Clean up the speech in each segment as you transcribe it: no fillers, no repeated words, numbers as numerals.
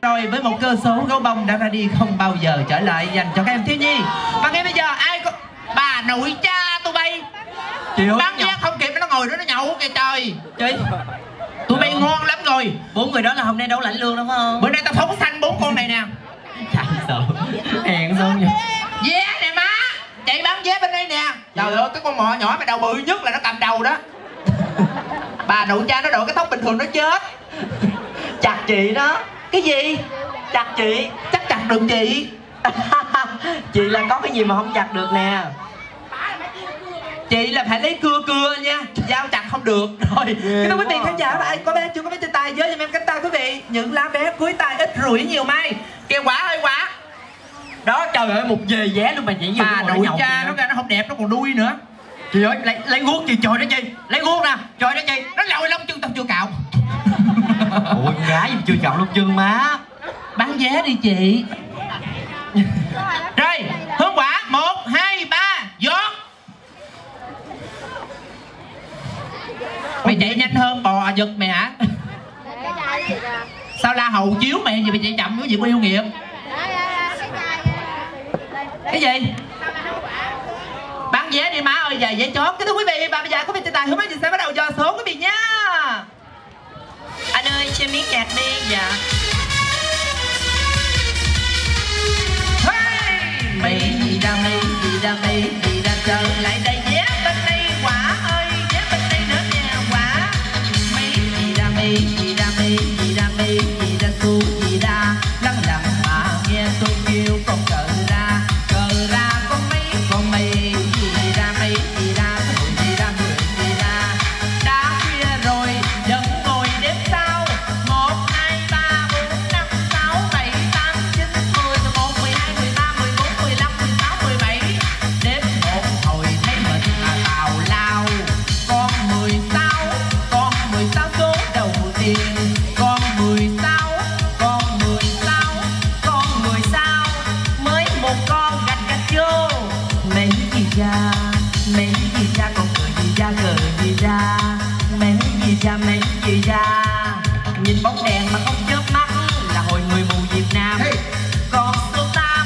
Rồi với một cơ số gấu bông đã ra đi không bao giờ trở lại dành cho các em thiếu nhi. Và ngay bây giờ ai có bà nội cha tụi bay bán vé không kịp nó ngồi đó nó nhậu kìa trời. Chị tụi bay ngon lắm rồi. 4 người đó là hôm nay đâu lãnh lương đúng không? Bữa nay tao phóng sanh 4 con này nè. Chẳng sợ hẹn sao vậy? Vé nè má, chạy bán vé bên đây nè. Trời ơi cái con mọ nhỏ mà đầu bự nhất là nó cầm đầu đó. Bà nội cha nó đội cái tóc bình thường nó chết. Chặt chị đó. Cái gì? Chặt chị? Chắc chặt được chị. Chị là có cái gì mà không chặt được nè. Chị là phải lấy cưa nha, dao chặt không được. Rồi cái quý vị khán giả là ai có vé chưa có vé trên tay giới giùm em cánh tay quý vị. Những lá vé cuối tay ít rủi nhiều may. Kêu quả ơi quả. Đó trời ơi một về vé luôn mà chị. Bà nội cha nó ra nó không đẹp nó còn đuôi nữa. Chị ơi lấy guốc chị trời đó chị. Lấy guốc nè trời đó chị. Nó lòi lông chân tao chưa cạo. Ôi con gái gì chưa chọn lông chân má. Bán vé đi chị. Rồi hướng quả 1, 2, 3 giót. Mày chạy nhanh hơn bò giật mày hả? Sao la hầu chiếu mày gì mày chạy chậm cái gì có yêu nghiệp? Cái gì? Bán vé đi má ơi, giày vé chót. Cái thưa quý vị và bây giờ quý vị trên tài hôm nay sẽ bắt đầu dò số quý vị nha. Anh ơi xem miếng nhạc đi. Dạ. Hey! Mày gì ra mày gì ra mày gì ra trở lại đây vé bên đây quả ơi vé bên đây nữa nè quả. Mày gì ra mày gì ra mày gì ra mày gì ra su gì ra lăng lặng mà nghe tôi kêu con cờ ra con mày gì ra mày gì ra gì ra người gì ra. Đã khuya rồi vẫn ngồi đếm sao 1, 2, 3, 4, 5, 6, 7, 8, 9, 10, 11, 12, 13, 14, 15, 16, 17. Đếm một hồi thấy mình là tào lao. Con 16 số đầu tiên. Con 16 mới một con gạch vô. Mấy gì ra con cười gì ra mấy gì ra. Nhìn bóng đèn mà không chớp mắt là hồi người mù Việt Nam. Con số 8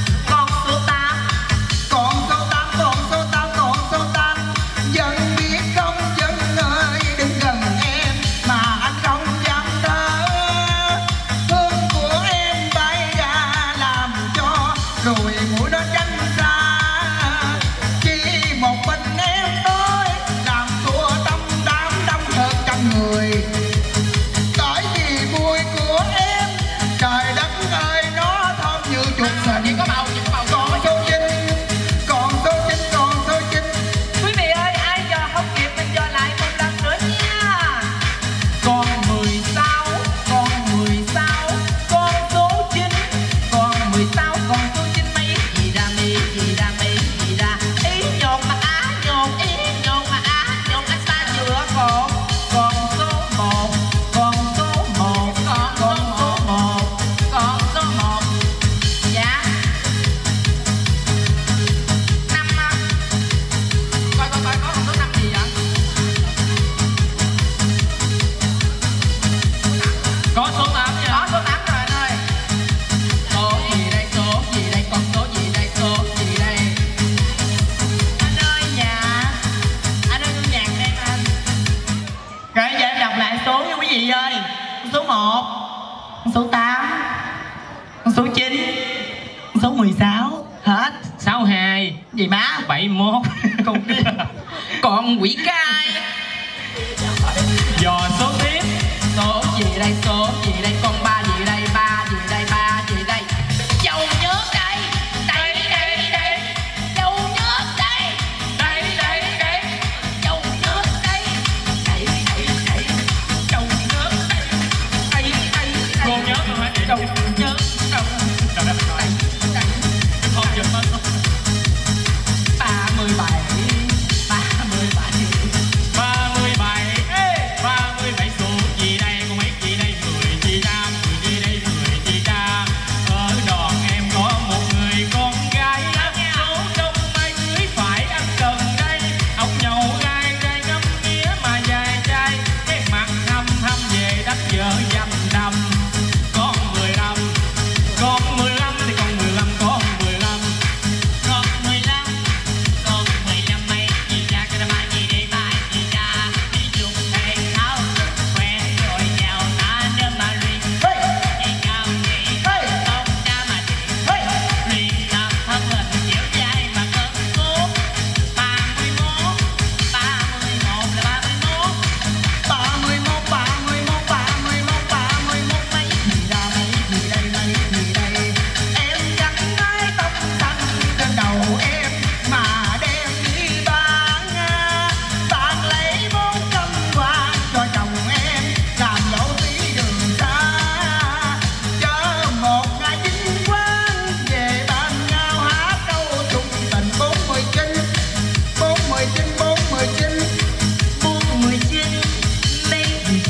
Dân biết không dân ơi đừng gần em mà anh không dám đỡ. Hương của em bay ra làm cho rồi mũi nó tránh ra. Chỉ một mình em nói làm thua tâm đám đông hơn trăm người. Tại vì mùi của em trời đất ơi nó thơm như chuột sình. Còn số 9 quý vị ơi ai giờ không kịp mình giờ lại một lần nữa nha. Con 16 con số 9 con số 9 mấy gì ra ý nhột mà á nhột anh ta vừa còn số 1 dạ 5 coi có số 5 gì vậy? Có số 8 nha. Có số 8 rồi anh ơi. Số gì đây con số gì đây anh ơi nhạc đây anh. Rồi giờ em đọc lại số nha quý vị ơi. Số 1, số 8, số 9, số 16 hết. 62 gì má 71 con kia con quỷ cai. Dò số tiếp. Số gì đây con 3 gì đây dầu nhớt đây dầu nhớt đây dầu nhớt đây cô nhớt không phải dầu nhớt không giật lên 37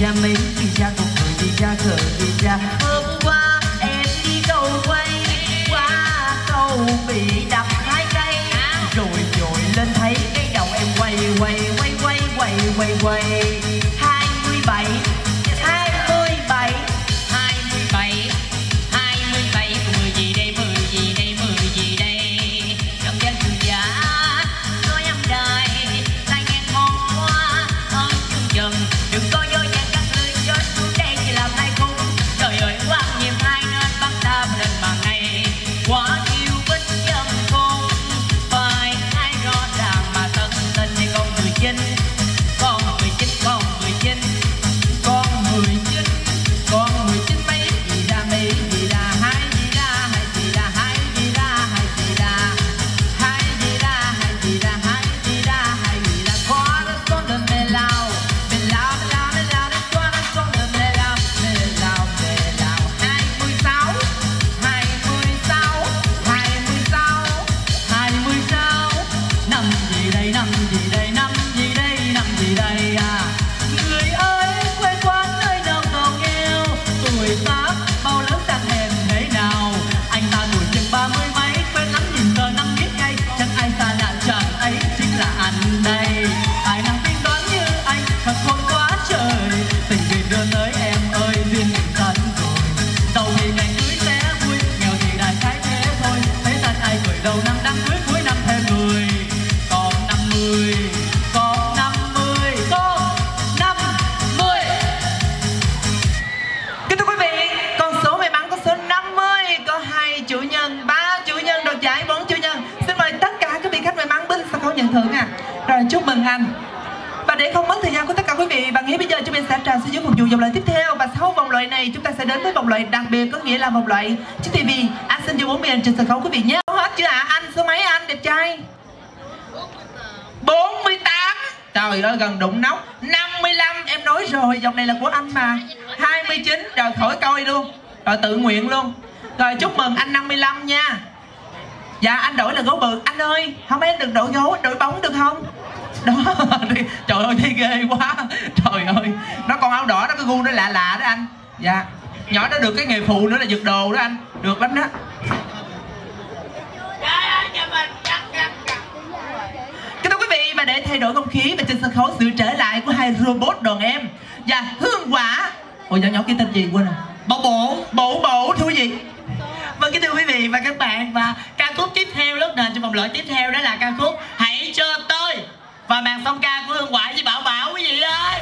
ra mấy đi ra con cười đi ra cờ đi ra. Hôm qua em đi cầu quay qua cầu bị đập 2 cây rồi dội lên thấy cái đầu em quay quay quay quay quay quay quay 27 mười gì đây mười gì đây mười gì đây trong gian trường giả nói em đời lại nghe ngon quá ơn chương chừng đừng có dối gian các lời dối xuống đây chỉ làm hai khung trời ơi quá nhiều hai nên bắt ta lên mà ngày quá yêu bích dân khôn phải ai rõ ràng mà thân tình thì con 19 con 19 con 19 con 19 con 19 mấy gì ra mấy gì ra hai gì ra hai gì ra hai gì ra hai gì ra hai gì ra hai gì ra hai gì ra hai gì ra qua đất con đầm mê lao mê lao mê lao mê lao đất qua đất con đầm mê lao mê lao mê lao 26 năm gì đây năm gì đây năm gì đây năm gì đây à người ơi quê quán nơi nào còn nghèo tuổi tác bao lớn đang hèn thế nào anh ta tuổi chừng 30 mấy quên lắm nhìn giờ năm biết ngay chẳng ai xa lạ chàng ấy chính là anh đây ai năng tiên đoán như anh thật khôn quá trời tình duyên đưa tới em ơi duyên định thân rồi giàu thì ngày cưới sẽ vui nghèo thì đại khái thế thôi thấy ta ai cười đầu năm đang cưới cuối năm thêm người còn 50 còn 50 còn 50. Kính thưa quý vị, con số may mắn có số 50 có 2 chủ nhân, 3 chủ nhân đoạt giải, 4 chủ nhân. Xin mời tất cả các vị khách may mắn bên sân khấu nhận thưởng à. Rồi chúc mừng anh. Và để không mất thời gian của tất cả quý vị, bạn nghĩ bây giờ chúng mình sẽ trao xuống dưới phục vụ vòng loại tiếp theo. Và sau vòng loại này chúng ta sẽ đến với vòng loại đặc biệt, có nghĩa là vòng loại chiếc TV. Anh xin cho 40 anh trên sân khấu quý vị nhé. Hết chưa ạ? Anh số mấy anh đẹp trai? 48. Trời ơi gần đụng nóc. 55 em nói rồi, dòng này là của anh mà. 29 rồi khỏi coi luôn. Rồi tự nguyện luôn. Rồi chúc mừng anh 55 nha. Dạ anh đổi là gấu bự. Anh ơi không em được đổi gấu, đổi bóng được không? Đó. Trời ơi thấy ghê quá. Trời ơi nó con áo đỏ đó, cái gu nó lạ lạ đó anh. Dạ nhỏ đó được cái nghề phụ nữa là giật đồ đó anh. Được lắm đó. Kính thưa quý vị, và để thay đổi không khí và trên sân khấu sự trở lại của hai robot đoàn em và Hương Quả. Ôi nhỏ nhỏ kia tên gì quên rồi? Bộ thưa quý vị. Vâng kính thưa quý vị và các bạn, và ca khúc tiếp theo lớp nền trong vòng loại tiếp theo đó là ca khúc Hãy Cho Tôi và màn song ca của Hương Quả với Bảo Bảo quý vị ơi.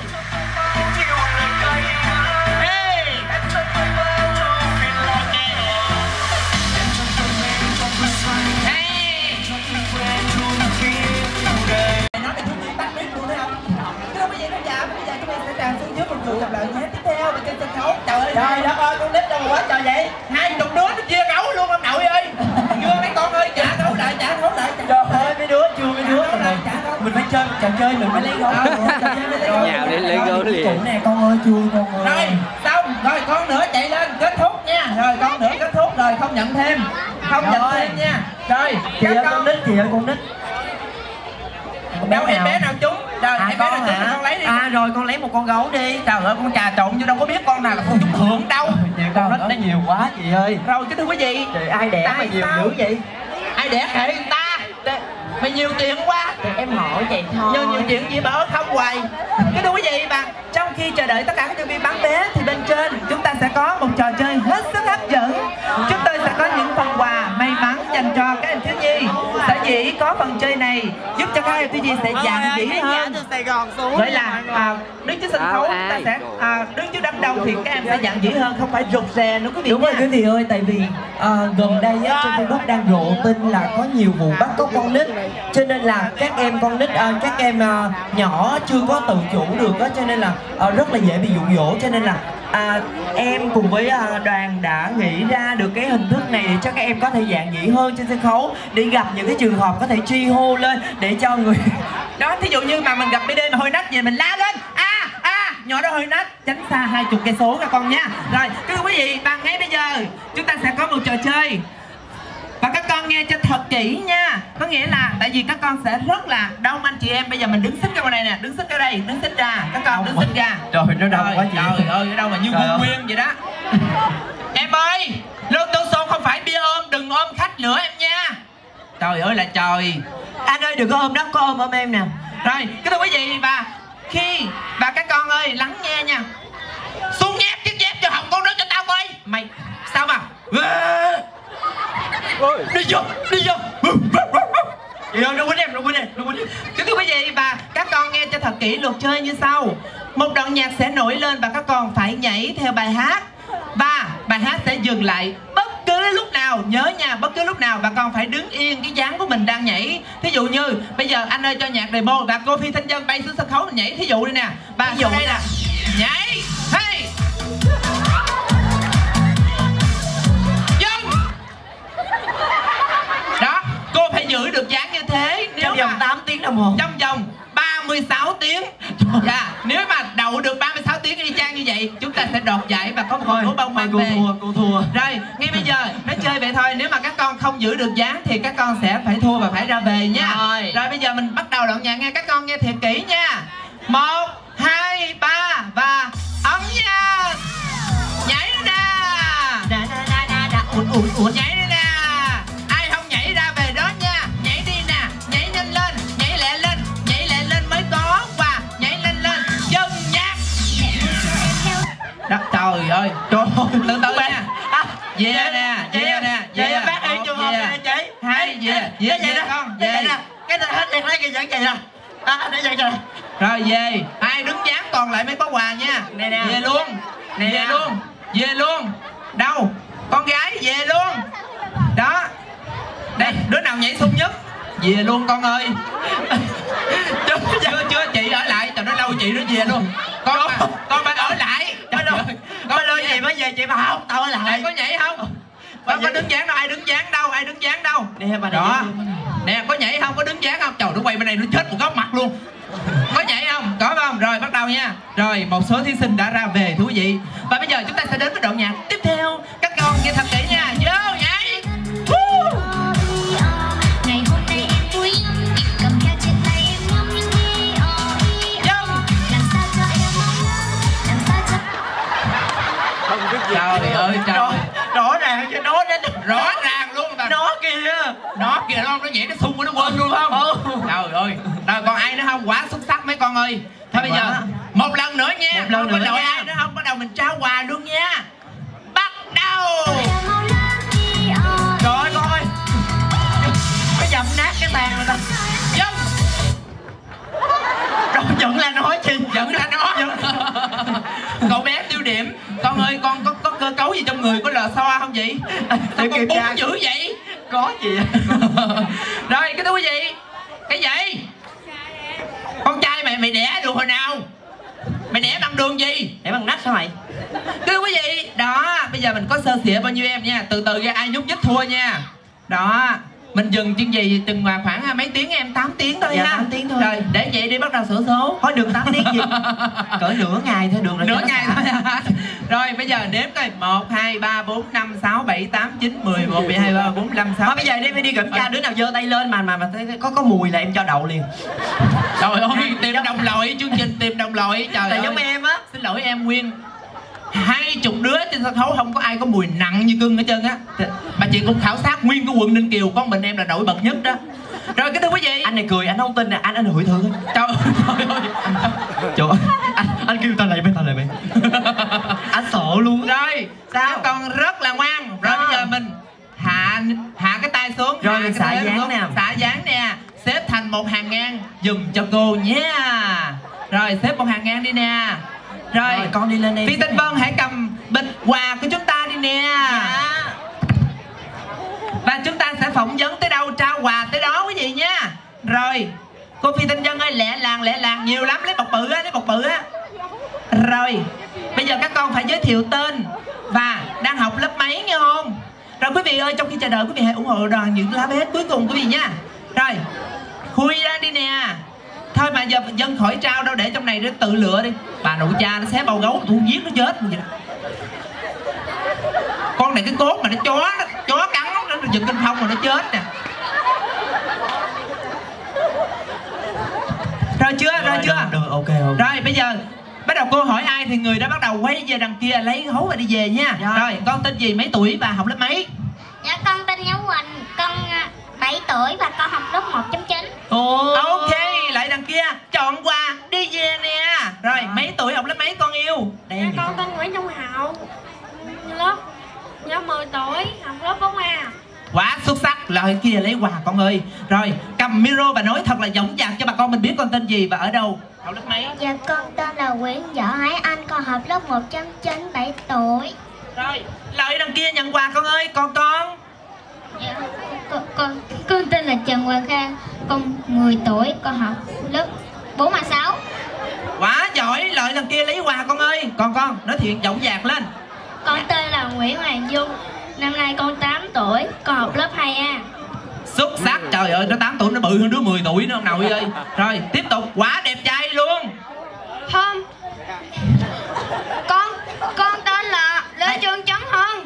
Trời đất ơi, con nít đâu mà quá trời vậy? 20 đứa nó chia gấu luôn ông nội ơi. Chưa mấy con ơi, trả gấu lại. Trời ơi, mấy đứa chưa mấy đứa. Mình phải chơi một trò chơi, mình phải lấy gấu. Nhào để lấy gấu liền. Cũng nè con ơi, chui con ơi. Rồi, xong, rồi con nữa chạy lên, kết thúc nha. Rồi con nữa kết thúc rồi, không nhận thêm. Không nhận thêm nha. Rồi, chị ơi con nít, chị ơi con nít. Đâu em bé nào trúng? Rồi em bé nào trúng con lấy đi. À rồi con lấy một con gấu đi. Trời ơi con trà trộn chứ đâu có biết con nào là con trúng thưởng đâu. Con nít nó nhiều quá chị ơi. Rồi kính thưa quý vị, Trời, ai đẻ mà nhiều dữ vậy? ai đẻ kệ người ta. Mày nhiều tiền quá. Em hỏi vậy thôi. Nhưng nhiều chuyện gì mà ở không hoài. Kính thưa quý vị, và trong khi chờ đợi tất cả các nhân viên bán vé thì bên trên chúng ta sẽ có một trò chơi hết sức hấp dẫn. Chúng tôi sẽ có những phần quà may mắn dành cho các em thiếu nhi. Sở dĩ có phần chơi này giúp cho các em thiếu nhi sẽ dạn dĩ hơn. Vậy là đứng trước sân khấu chúng ta sẽ đứng trước đám đông thì các em sẽ dạn dĩ hơn, không phải rụt rè nữa quý vị. Đúng rồi quý vị ơi, tại vì gần đây á, trên Facebook đang rộ tin là có nhiều vụ bắt cóc con nít, cho nên là các em con nít, các em nhỏ chưa có tự chủ được á, cho nên là rất là dễ bị dụ dỗ, cho nên là em cùng với đoàn đã nghĩ ra được cái hình thức này để cho các em có thể dạn dĩ hơn trên sân khấu, để gặp những cái trường hợp có thể truy hô lên để cho người đó, thí dụ như mà mình gặp BD mà hơi nách về mình la lên nhỏ đó hơi nách, tránh xa 20 cây số các con nha. Rồi thưa quý vị, và ngay bây giờ chúng ta sẽ có một trò chơi và các con nghe nghe cho thật kỹ nha. Có nghĩa là tại vì các con sẽ rất là đông anh chị em. Bây giờ mình đứng xích ra ngoài này nè, đứng xích ra đây, đứng xích ra. Các con đứng xích ra. Trời nó đông quá chị. Trời ơi, ở đâu mà như quân nguyên vậy đó. Em ơi, lô tô xô không phải bia ôm, đừng ôm khách nữa em nha. Trời ơi là trời. Anh ơi đừng có ôm đó, có ôm em nè. Rồi, cái thưa quý vị và các con ơi, lắng nghe nha. Xuống nhép chiếc dép cho hỏng con đó cho tao coi. Mày sao mà đi vô đừng quên em. Cái thưa quý vị và các con nghe cho thật kỹ luật chơi như sau. Một đoạn nhạc sẽ nổi lên và các con phải nhảy theo bài hát. Và bài hát sẽ dừng lại bất cứ lúc nào, nhớ nha, bất cứ lúc nào và con phải đứng yên cái dáng của mình đang nhảy. Thí dụ như bây giờ anh ơi cho nhạc demo và cô Phi Thanh Dân bay xuống sân khấu nhảy, thí dụ đi nè. Và dụ đây nè, nhảy, hey, dân. Đó, cô phải giữ được dáng như thế Trong vòng 8 tiếng đồng hồ. Trong vòng 36 tiếng. Dạ, nếu mà đậu được 36 tiếng y chang như vậy, chúng ta sẽ đoạt giải và có một hộp bông mang về. Cô thua. Rồi, ngay bây giờ nó chơi vậy thôi. Nếu mà các con không giữ được dáng thì các con sẽ phải thua và phải ra về nha. Rồi bây giờ mình bắt đầu đoạn nhạc nghe. Các con nghe thiệt kỹ nha. 1, 2, 3 và ấn nha. Nhảy ra. Nhảy đi nè. Ai không nhảy ra về đó nha. Nhảy đi nè. Nhảy nhanh lên. Nhảy lẹ lên. Nhảy lẹ lên mới có quà. Nhảy lên lên. Dừng nhạc. Đó, trời ơi. Từ từ nha. Về nè. Về bác ơi trường hợp này chị. Hai về con. Về nè. Cái này hết tiền lấy cái dẫn vậy nè. Để vậy trời. Rồi về. Ai đứng dáng còn lại mới có quà nha. Nè. Về luôn. Về luôn. Đâu? Con gái về luôn. Đó. Đây, đứa nào nhảy sung nhất? Về luôn con ơi. Chưa chị ở lại, trời nói lâu chị nó về luôn. Con phải ở lại. Con ơi gì mới về chị mà không, tao ở lại. Này có nhảy không? Có đứng dáng đâu, ai đứng dáng đâu? Nè bà đó. Nè có nhảy không? Có đứng dáng không? Trời nó quay bên này nó chết một góc mặt luôn. Có nhảy không? Có không? Rồi bắt đầu nha. Rồi một số thí sinh đã ra về thú vị. Và bây giờ chúng ta sẽ đến với đoạn nhạc tiếp theo. Các con nghe thật kỹ nha. Vô nhảy. Ngày hôm nay em vui cầm theo trên tay em ngắm nhìn đi làm sao cho em mong làm sao cho Trời ơi trời. Rõ ràng cho nó đến. Rõ ràng luôn mà. Nó kìa Nó nhảy nó xung nó quên luôn không? Trời ơi. Rồi còn ai nữa không? Quá xuất sắc mấy con ơi. Thôi bây giờ một lần nữa nha. Một lần nữa có đội nha. ai nữa không? Bắt đầu mình trao quà luôn nha. Bắt đầu. Trời ơi con ơi. Nó dầm nát cái bàn rồi ta. Dân. Rồi vẫn là nói chi? Vẫn là nó. Cậu bé tiêu điểm. Con ơi con có cơ cấu gì trong người, có lò xo không vậy? Sao con bún dữ vậy? Có gì. Rồi cái thưa quý vị. Cái gì? Con trai mày đẻ được hồi nào? Mày đẻ bằng đường gì? Đẻ bằng nách sao mày? Thưa quý vị, đó, bây giờ mình có sơ sỉa bao nhiêu em nha. Từ từ ra ai nhúc nhích thua nha. Đó, mình dừng chương gì từng khoảng mấy tiếng em? 8 tiếng thôi dạ, ha. 8 tiếng thôi. Rồi, để vậy đi bắt đầu sổ số. Thôi được 8 tiếng gì. Cỡ nửa ngày thôi được rồi. Nửa ngày thôi. Rồi bây giờ đếm coi. 1, 2, 3, 4, 5, 6, 7, 8, 9, 10, 11, 12, 13, 14, 15, 16. Thôi bây giờ đi kiểm tra đứa nào giơ tay lên mà có mùi là em cho đậu liền. Trời ơi, tìm đồng loại, chương trình tìm đồng loại. Trời ơi. Giống em á. Xin lỗi em Nguyên. 20 đứa trên sân khấu không có ai có mùi nặng như cưng hết trơn á. Bà chị cũng khảo sát nguyên cái quận Ninh Kiều, con mình em là nổi bật nhất đó. Rồi cái thưa quý vị. Anh này cười, anh không tin nè, anh hửi thử thôi. Trời ơi. Trời ơi. Anh kêu tao lại mày. Anh sợ luôn. Rồi, sao? các con rất là ngoan. Rồi bây giờ mình hạ cái tay xuống. Rồi mình xả dáng nè. Xả dáng nè. Xếp thành một hàng ngang dùm cho cô nhé. Rồi xếp một hàng ngang đi nè. Rồi con đi lên đây. Phi Tinh Vân hãy cầm bịch quà của chúng ta đi nè. Dạ. Và chúng ta sẽ phỏng vấn tới đâu trao quà tới đó quý vị nha. Rồi cô Phi Tinh Vân ơi, lẹ làng nhiều lắm, lấy bọc bự á. Rồi bây giờ các con phải giới thiệu tên và đang học lớp mấy nghe không. Rồi quý vị ơi, trong khi chờ đợi quý vị hãy ủng hộ đoàn những lá bét cuối cùng quý vị nha. Rồi khui ra đi nè. Thôi mà giờ dân khỏi trao đâu, để trong này nó tự lựa đi. Bà nội cha nó xé bao gấu tôi giết nó chết vậy đó. Con này cái cốt mà nó chó cắn nó giật kinh phong rồi nó chết nè. Rồi chưa? Được, ok. Rồi bây giờ bắt đầu cô hỏi ai thì người đó bắt đầu quay về đằng kia lấy hấu và đi về nha. Rồi con tên gì, mấy tuổi và học lớp mấy? Dạ con tên Nhấu Quỳnh, con 7 tuổi và con học lớp 1.9. Ok, lại đằng kia chọn quà đi về nè. Rồi mấy tuổi, học lớp mấy con yêu? Dạ, con tên Nguyễn Trung Hậu, lớp 10 tuổi, học lớp 4A. Quá xuất sắc, lại kia lấy quà con ơi. Rồi cầm micro và nói thật là dõng dạc cho bà con mình biết con tên gì và ở đâu, học lớp mấy? Dạ con tên là Nguyễn Võ Hải Anh, con học lớp 1.9, 7 tuổi. Rồi lại đằng kia nhận quà con ơi. Con Dạ, con tên là Trần Hoàng Khang, con 10 tuổi, con học lớp 4A6. quá giỏi, lại đằng kia lấy quà con ơi. Con nói chuyện dõng dạc lên. Con tên là Nguyễn Hoàng Dung, năm nay con 8 tuổi, con học lớp 2A. Xuất sắc, trời ơi, nó 8 tuổi nó bự hơn đứa 10 tuổi nữa ông nội ơi. Rồi tiếp tục, quá đẹp trai luôn. Không, con tên là Lê Trương Trấn Hân.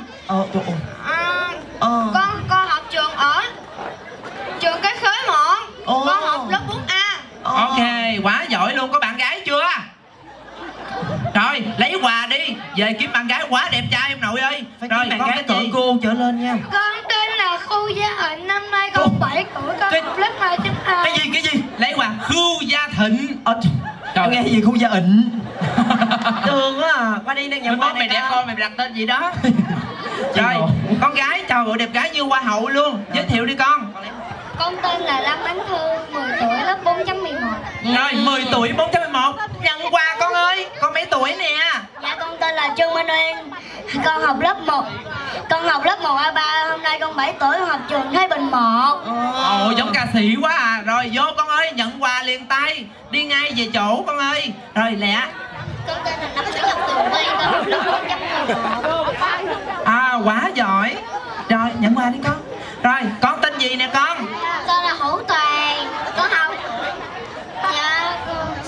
Con học trường ở trường Cái Khế Mọn. Con học lớp 4A. Ok, quá giỏi luôn. Có bạn gái chưa? Rồi lấy quà đi, về kiếm bạn gái quá đẹp trai em nội ơi. Phải rồi kiếm con bạn gái tên cỡ gì? cô trở lên nha. Con tên là Khu Gia Hạnh, năm nay con 7 tuổi, con học lớp 2.2. Cái gì? Lấy quà Khu Gia Thịnh. Trời, nghe gì Khu Gia Ịnh. Thương quá à. Qua đi đang nhận quà mày đẹp con, mày đặt tên gì đó. Rồi con gái, trời ơi đẹp gái như hoa hậu luôn. Giới thiệu đi con. Con tên là Lâm Ánh Thư, 10 tuổi, lớp 4.11. Rồi 10 tuổi 4.11. Nhận quà con ơi. Con mấy tuổi nè? Dạ con tên là Trương Minh Uyên, con học lớp 1. Con học lớp 1A3, hôm nay con 7 tuổi, con học trường Thái Bình 1. Ồ, giống ca sĩ quá à. Rồi vô con ơi, nhận quà liền tay. Đi ngay về chỗ con ơi. Rồi lẹ. Con tên là Lâm Thủy Ngọc Tường Vi, con học lớp 4.11. À quá giỏi. Rồi nhận quà đi con. Rồi con tên gì nè con? Tên là Hữu Toàn, con học dạ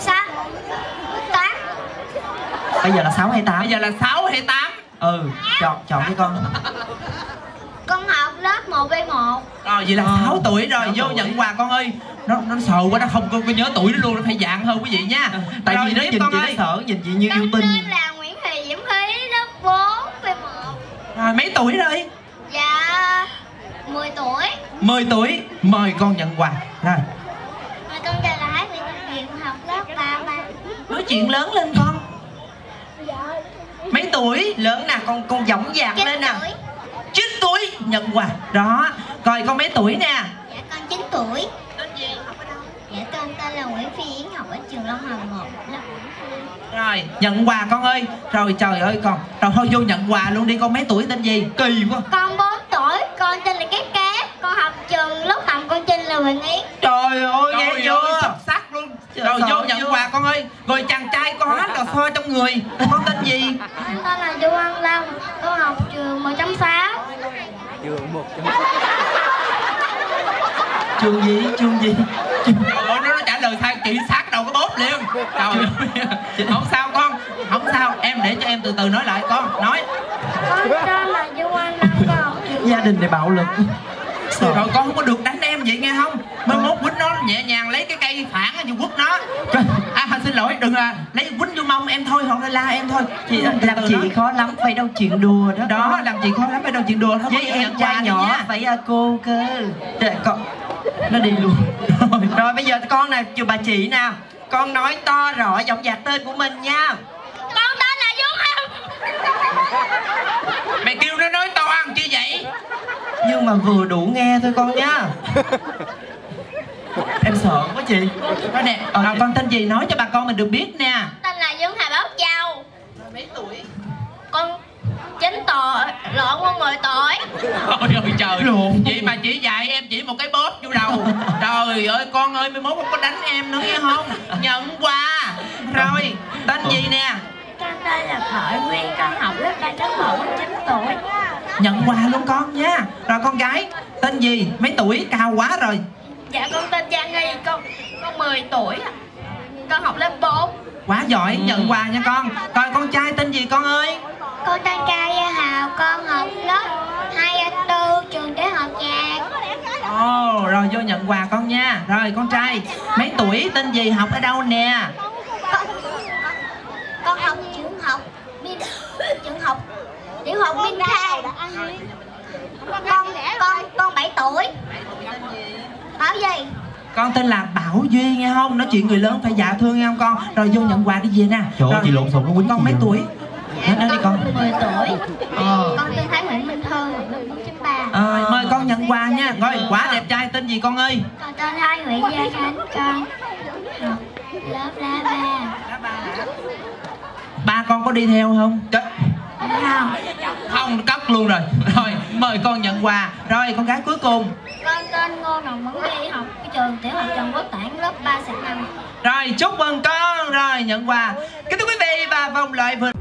8. Bây giờ là 6 hay 8? Bây giờ là 6 hay 8? Chọn đi con. Con học lớp 1B1. Rồi vậy là 6 tuổi rồi. Vô tuổi. Nhận quà con ơi. Nó sợ quá, nó không có nhớ tuổi nó luôn. Nó phải dạng hơn quý vị nha. Tại rồi, vì nó nhìn chị nó sợ, nhìn chị như yêu Con tinh. tên là Nguyễn Thị Diễm Thúy, lớp 4B1. Rồi mấy tuổi rồi? Dạ 10 tuổi. 10 tuổi. Mời con nhận quà. Rồi Con tên là Hải Nguyễn Thị Diệm, học lớp 3A. nói chuyện lớn lên con. Mấy tuổi? Lớn nè, con dõng dạc 9 lên nè. tuổi. 9 tuổi. Nhận quà. Đó. Coi con mấy tuổi nè? Dạ con 9 tuổi. Tên gì? Học ở đâu? Dạ con tên là Nguyễn Phi Yến, học ở trường Long Hồng 1, lớp 4. Rồi nhận quà con ơi. Rồi trời ơi con. Rồi thôi vô nhận quà luôn đi. Con mấy tuổi tên gì? Kỳ quá. Con 4 tuổi, con tên là Kép Kép, con học trường lớp Hồng, con tên là Huỳnh Yến. Trời ơi nghe Trời chưa? ơi, Xuất sắc luôn. Trời Rồi vô ơi, nhận chưa? quà con ơi. Rồi chàng trai có hết cà phê trong người. Con tên gì? Con tên là Du Văn Long, con học trường 1.6. Trường 1. Trường gì? Ủa nó trả lời sai chị sát đầu cái bóp liền. Trời ơi. Không sao con. Không sao. Em để cho em từ từ nói lại con. Nói. Con tên là Du Văn Long, con học trường. Gia đình này bạo lực. Rồi con không có được đánh em vậy nghe không? Mới mốt quýnh nó nhẹ nhàng lấy cái cây phản như quất nó. Xin lỗi, đừng là lấy quýnh vô mông em thôi, hoặc là la em thôi. Chị làm chị khó lắm, phải đâu chuyện đùa đó. Đó, làm chị khó lắm, phải đâu chuyện đùa. Không với em trai nhỏ phải cô cơ. Để con nó đi luôn. Rồi bây giờ con nè, bà chị nào, con nói to rõ giọng dạc tên của mình nha. Con tên là Du Hồng. Mày kêu nó nói to ăn chi vậy? Nhưng mà vừa đủ nghe thôi con nha. Em sợ quá chị. Nói nè, con tên gì nói cho bà con mình được biết nè. Tên là Dương Hà Bảo Châu. Mấy tuổi? Con 9 tuổi, lộn con 10 tuổi. Ôi ơi trời, chị mà chỉ dạy em chỉ một cái bóp vô đầu. Trời ơi con ơi, mai mốt không có đánh em nữa nghe không? Nhận quà. Rồi, tên gì nè? Con tên là Khởi Nguyên, con học lớp 3.1, 9 tuổi. Nhận quà luôn con nha. Rồi con gái, tên gì? Mấy tuổi? Cao quá rồi. Dạ con tên Giang Nghi, con 10 tuổi. Con học lớp 4. Quá giỏi, nhận quà nha con. Rồi con trai tên gì con ơi? Con tên Cao Gia Hào, con học lớp 2A4, trường Tiểu học Nhà Ồ, rồi vô nhận quà con nha. Rồi con trai, mấy tuổi, tên gì, học ở đâu nè? Con học tiểu học Minh Khang. Con 7 tuổi. Bảo gì? Con tên là Bảo Duy nghe không? Nói chuyện người lớn phải dạ thương nghe không con? Rồi vô nhận quà đi về nè. Trời ơi, Rồi, chị lộn xộn nó quýnh con gì mấy vậy? tuổi? Nói đi con. 10 tuổi. Ờ. Con tên Thái Nguyễn Minh Thư, lớp 4.3. Mời con nhận quà nha. Rồi quá đẹp trai, tên gì con ơi? Con tên Thái Nguyễn Gia Khánh, con học lớp La 3. Ba con có đi theo không? Trời. Không. Không, cất luôn rồi. Rồi mời con nhận quà. Rồi con gái cuối cùng. Con tên Ngô Ngọc Mẫn Vi, học cái trường tiểu học Trần Quốc Toản, lớp 3/5. Rồi chúc mừng con. Rồi nhận quà. Kính thưa quý vị, và vòng loại vừa